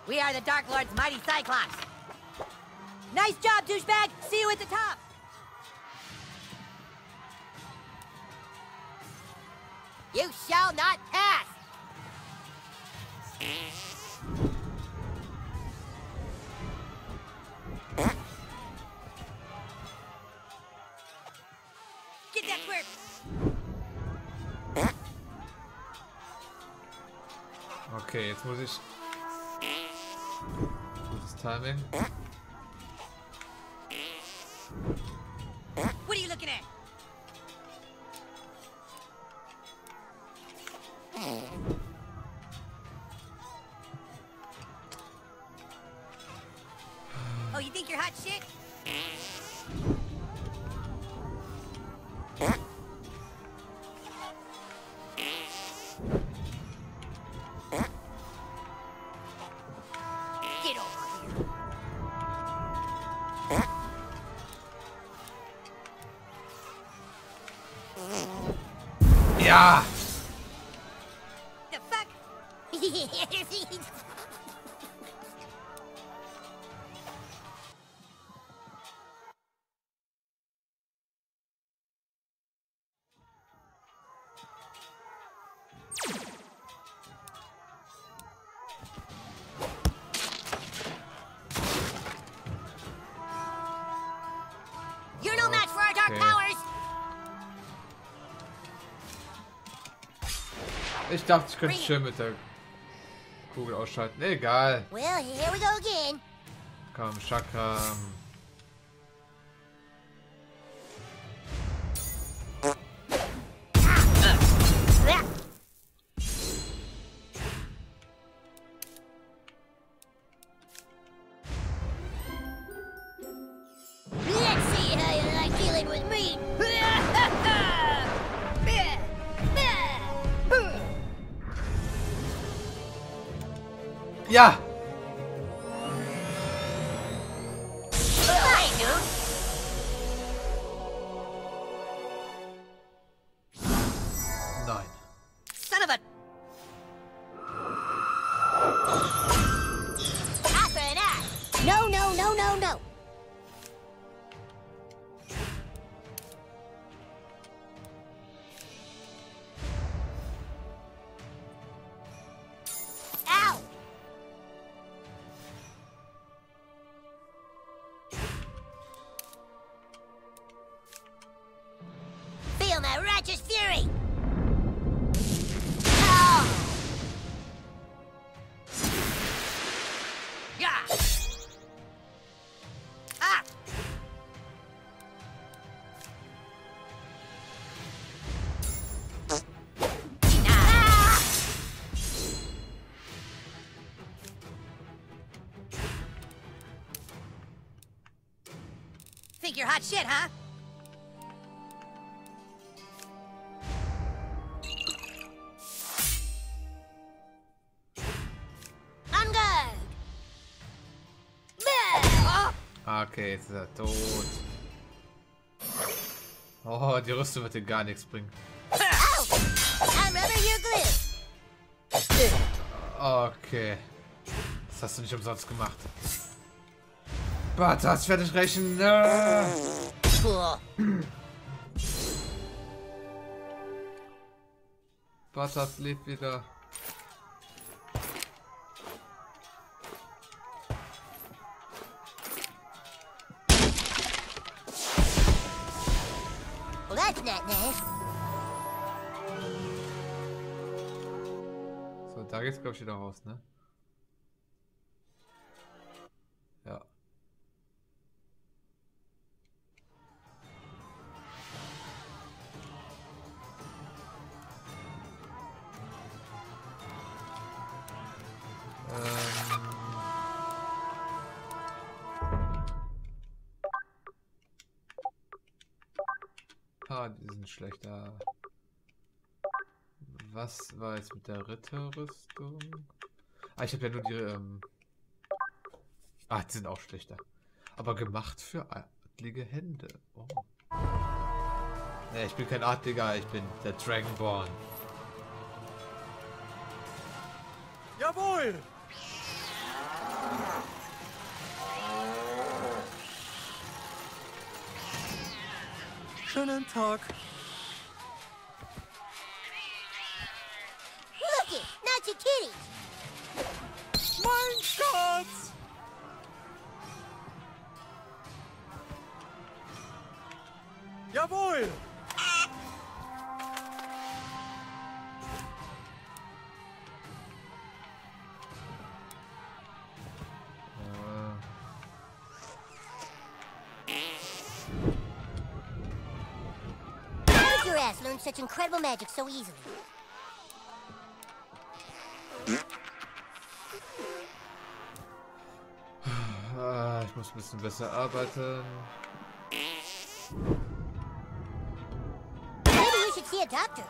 We are the Dark Lord's mighty Cyclops. Nice job, douchebag. See you at the top. You shall not pass. Get that twerp. Okay, jetzt muss ich... Gutes Timing. What are you looking at? Oh, you think you're hot shit? Get over here. Ja! The fuck? You're no match for our dark Okay. powers. Ich dachte, ich könnte schön mit der Kugel ausschalten. Egal. Well, here we go again. Komm, Chakra. Let's see how you like dealing with me. Ja! Hi, dude. Nein. Son of a... Eye for an eye. No, no, no, no, no. Ow! Feel my righteous fury! Ow! Yeah! Ah! Ah! Think you're hot shit, huh? On guard! Oh! Okay, jetzt ist er tot. Oh, die Rüstung wird dir gar nichts bringen. Ow! I'm rubber, you're glue. Okay. Das hast du nicht umsonst gemacht. Bartas, fertig rächen. Cool. Bartas lebt wieder. Well, that's not nice. So, da geht's glaube ich wieder raus, ne? Ja. Die sind schlechter. Was war jetzt mit der Ritterrüstung? Ah, ich habe ja nur die. Die sind auch schlechter. Aber gemacht für adlige Hände. Oh. Nee, ich bin kein Adliger, ich bin der Dragonborn. Jawohl! Schönen Tag. Look it, Nazi kitties. Mein Schatz! Jawohl! How did your ass learn such incredible magic so easily? Ich muss ein bisschen besser arbeiten. Maybe you should see a doctor.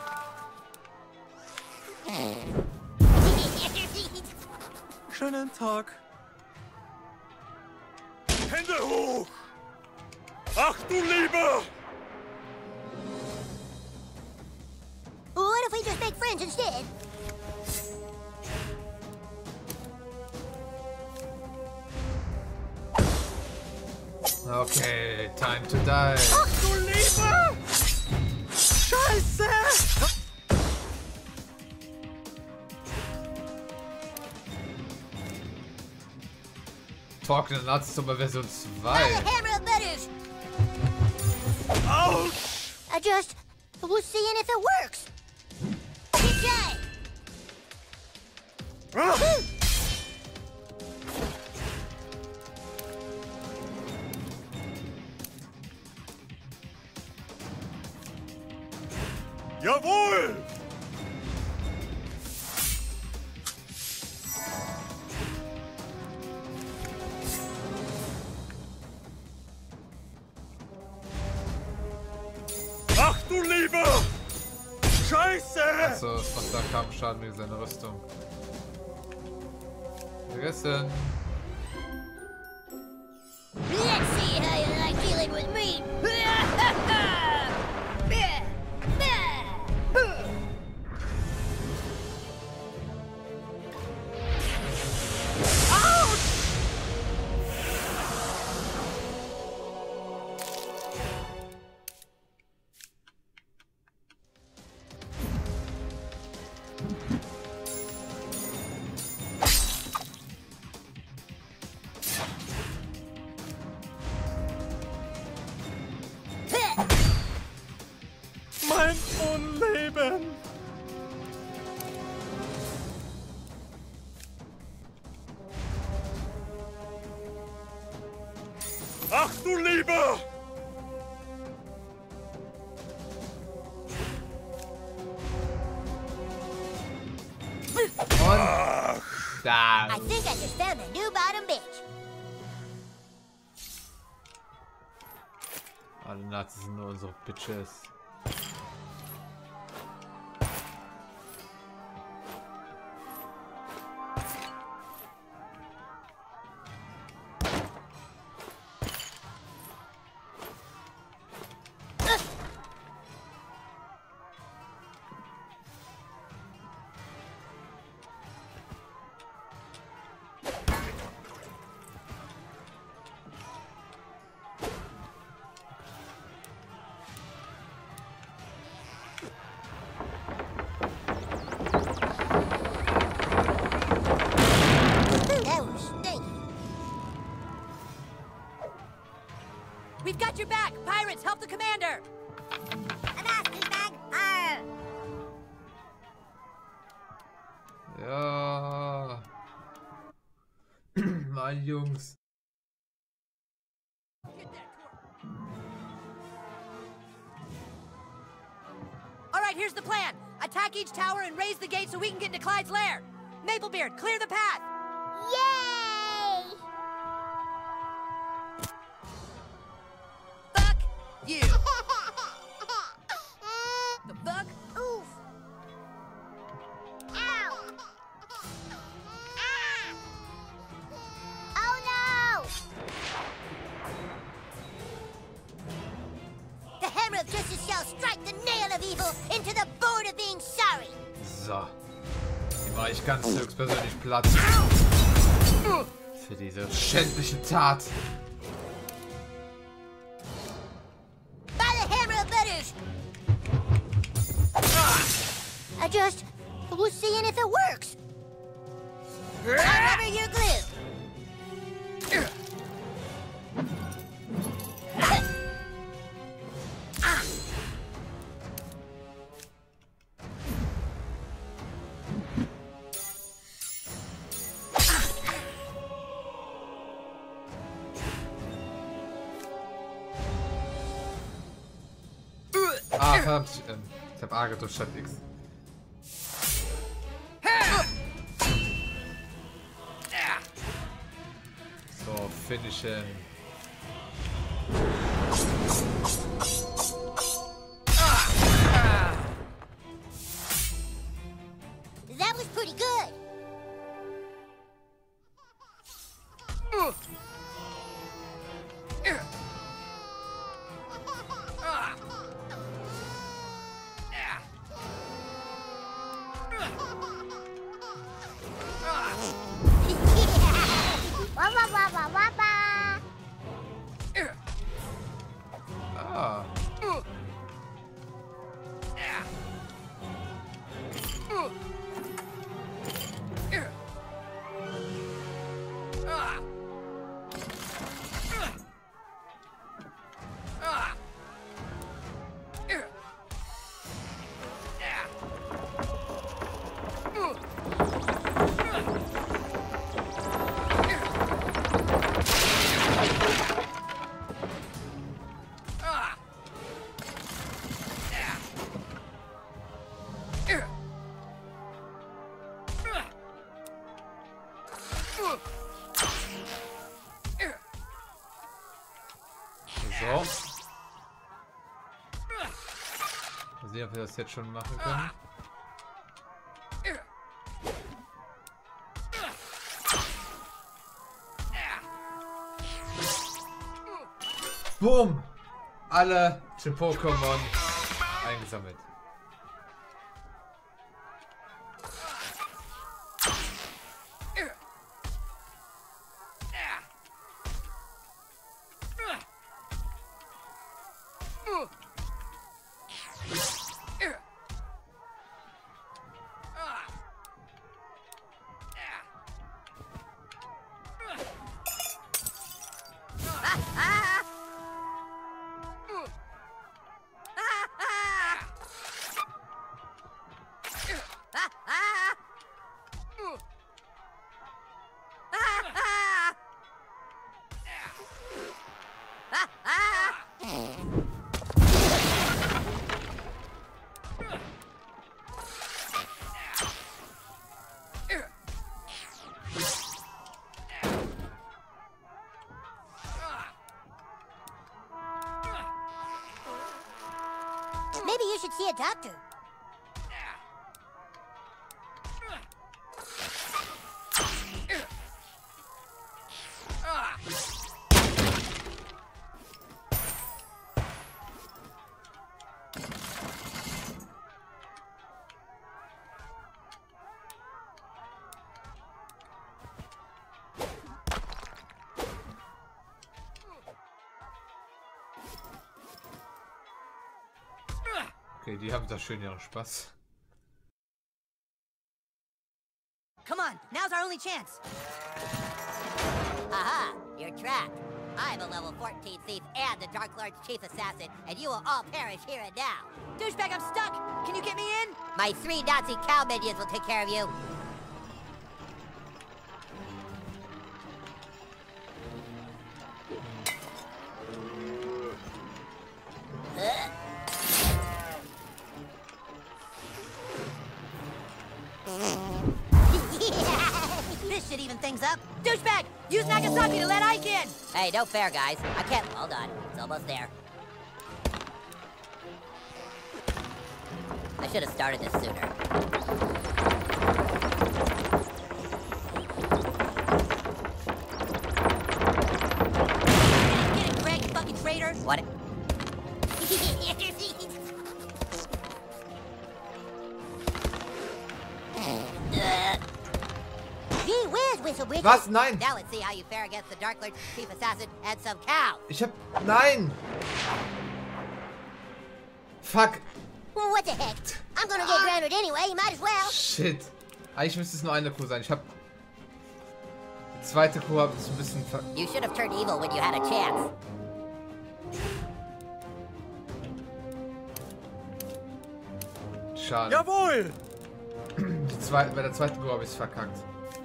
Schönen Tag. Hände hoch! Ach du Liebe! What if we just make friends instead? Okay, time to die. Ach du Liebe! Scheiße! Trockene Nazi-Zimmer Version 2. Hammer of butters. Autsch! I just was seeing if it works. Good guy. Ah! Jawohl! Ach du Liebe! Scheiße! Achso, es macht da Kampfschaden wegen seiner Rüstung. Vergessen. Let's see how you like dealing with me. Mein Unleben! Ach du Liebe! Und da. I think I just found a new bottom bitch. Alle Nazis sind nur unsere Bitches. That was stinky. We've got your back. Pirates, help the commander. Ja. Mein Jungs. All right, here's the plan. Attack each tower and raise the gate so we can get into Clyde's lair. Maplebeard, clear the path. Yay! Fuck you. The fuck? Oof. Ow. Ah. Oh no! The hammer of justice shall strike the nail of evil into the board of being sorry. So. Die mache ich ganz höchstpersönlich platt. Für diese schändliche Tat. By the hammer of letters! I just was seeing if it works. Remember your glue. Ah, verdammt. Ich hab A gedrückt statt X. So, finishen. That was pretty good. Ah. So. Mal sehen, ob wir das jetzt schon machen können. Boom! Alle Pokémon eingesammelt. Maybe you should see a doctor. Okay, die haben da schön ihren Spaß. Come on, now's our only chance. Aha, you're trapped. I'm a level 14 thief and the Dark Lord's chief assassin, and you will all perish here and now. Douchebag, I'm stuck. Can you get me in? My 3 Nazi cow minions will take care of you. This should even things up. Douchebag, use Nagasaki to let Ike in. Hey, no fair, guys. I can't. Hold on. It's almost there. I should have started this sooner. Get it, Greg, you fucking traitor. What? Gee whiz, Whistle Bridget. Was? Nein! Now let's see how you fare against the Dark Lord's chief assassin and some cows. Ich hab... Nein! Fuck! What the heck? I'm gonna get grounded anyway, you might as well. Shit. Eigentlich müsste es nur eine Kuh sein. Ich hab... Die zweite Kuh habe ich ein bisschen ver... You should have turned evil when you had a chance. Schade. Jawohl! Bei der zweiten Kuh habe ich es verkackt.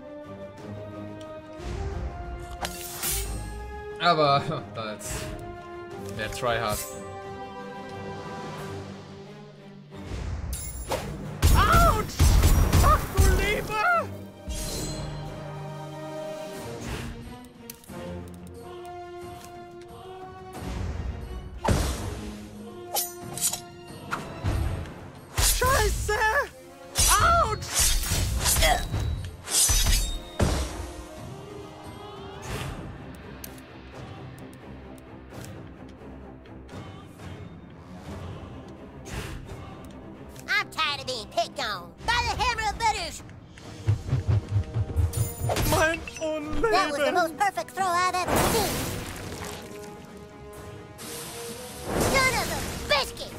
Aber... Da jetzt... Der Tryhard. Autsch! Ach du Liebe! Scheiße! Autsch! I'm tired of being picked on. By the hammer of British. Mein That was the Unleben! most perfect throw I've ever seen. Son of a biscuit!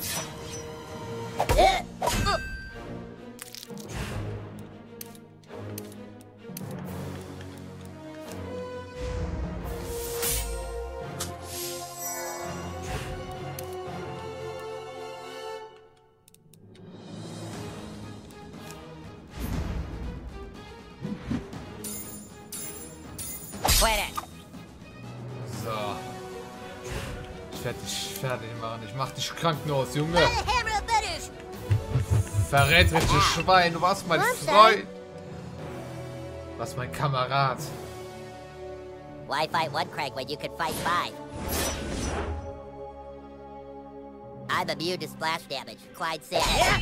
Quit it. So. Ich werde dich fertig machen. Ich mach dich Krankenhaus, Junge. By the hammer of British. Verräterisches Schwein. Du warst mein Freund. Du warst mein Kamerad. Why fight one Craig when you could fight 5? I'm immune to splash damage, Clyde said.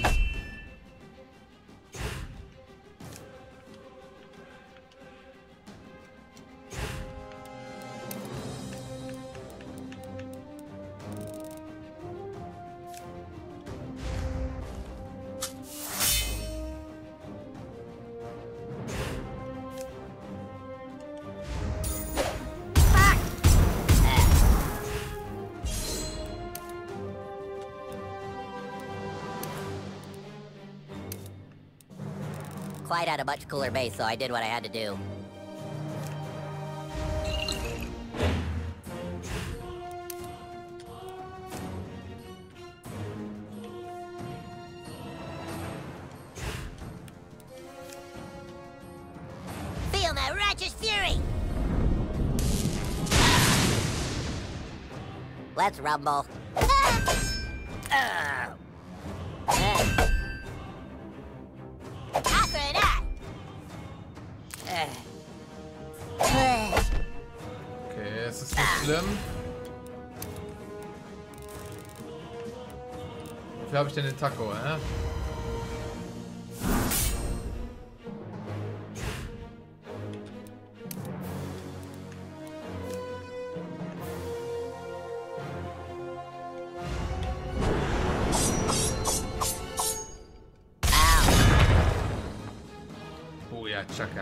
Clyde had a much cooler base, so I did what I had to do. Feel my righteous fury! Let's rumble. Okay, es ist nicht schlimm. Wofür habe ich denn den Taco, hä? Oh ja, Chaka.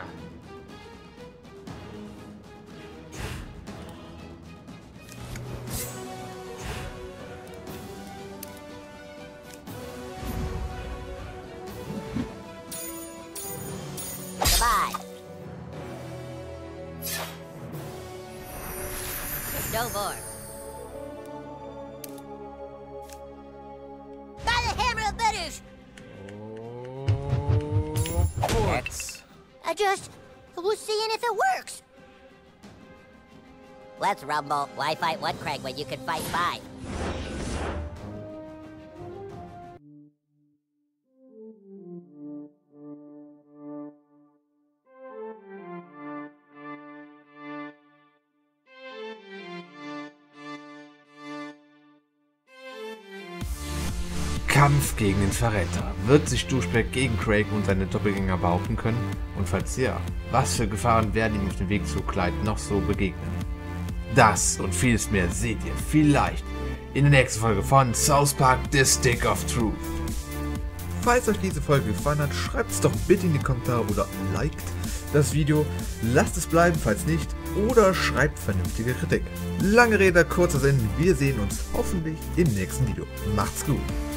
No more. By the hammer of British! Oh, what? I just was seeing if it works. Let's rumble. Why fight one Craig when you can fight 5? Kampf gegen den Verräter. Wird sich Douchebag gegen Craig und seine Doppelgänger behaupten können? Und falls ja, was für Gefahren werden ihm auf dem Weg zu Clyde noch so begegnen? Das und vieles mehr seht ihr vielleicht in der nächsten Folge von South Park: The Stick of Truth. Falls euch diese Folge gefallen hat, schreibt es doch bitte in die Kommentare oder liked das Video. Lasst es bleiben, falls nicht, oder schreibt vernünftige Kritik. Lange Rede, kurzer Sinn, wir sehen uns hoffentlich im nächsten Video. Macht's gut!